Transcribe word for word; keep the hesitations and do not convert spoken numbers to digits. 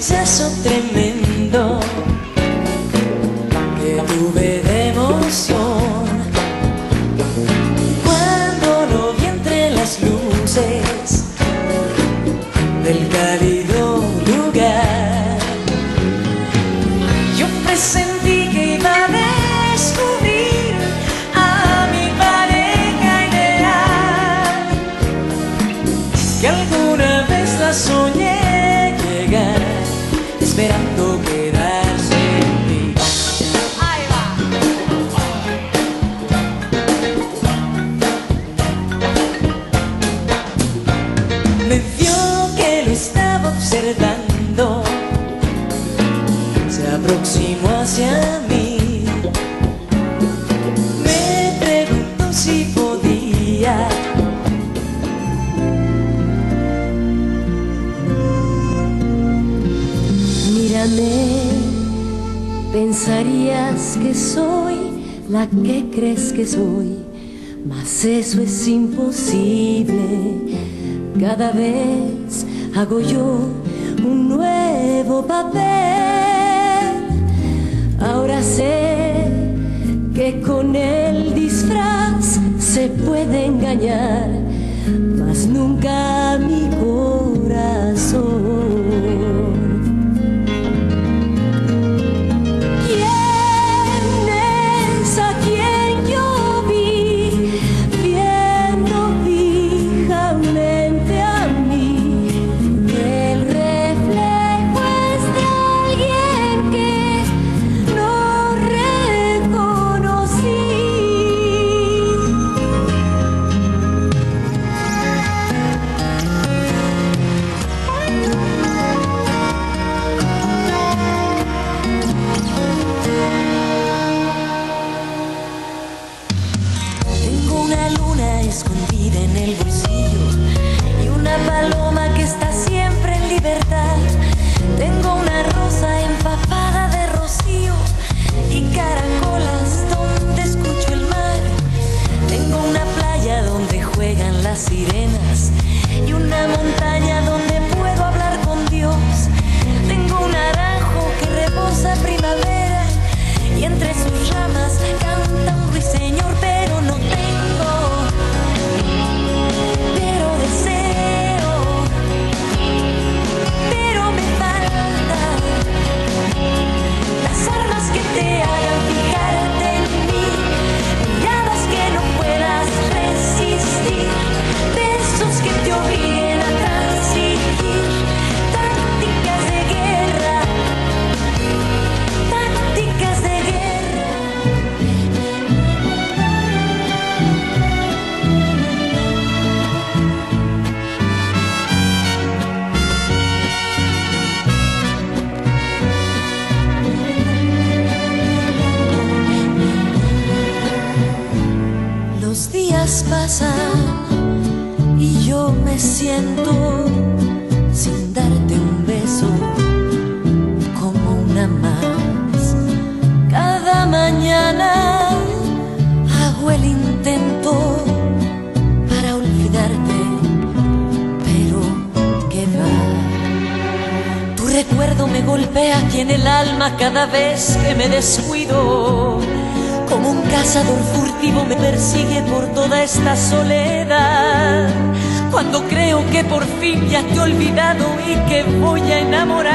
exceso tremendo que tuve de emoción cuando lo vi entre las luces del cálido lugar. Yo presentí que iba a descubrir a mi pareja ideal, que alguna vez la soñé llegar, esperando quedarse en mí. Ahí va. Me vio que lo estaba observando, se aproximó hacia mí, me preguntó si podía mírame, pensarías que soy la que crees que soy, mas eso es imposible. Cada vez hago yo un nuevo papel. Ahora sé que con el disfraz se puede engañar, mas nunca a mi corazón. Escondida en el bolsillo y una paloma que está siempre en libertad. Tengo una rosa empapada de rocío y caracolas donde escucho el mar. Tengo una playa donde juegan las sirenas y una montaña donde puedo hablar con Dios. Tengo un naranjo que rebosa primavera y entre sus ramas canta un ruiseñor, pero no tengo, pero deseo, pero me faltan las armas que te hagan fijarte en mí, miradas que no puedas resistir, besos que te obliguen a transigir, tácticas de guerra, tácticas de guerra. Los días pasan y yo me siento sin darte un beso como una más. Cada mañana hago el intento para olvidarte, pero ¿qué va? Tu recuerdo me golpea aquí en el alma cada vez que me descuido. Como un cazador furtivo me persigue por toda esta soledad. Cuando creo que por fin ya te he olvidado y que voy a enamorar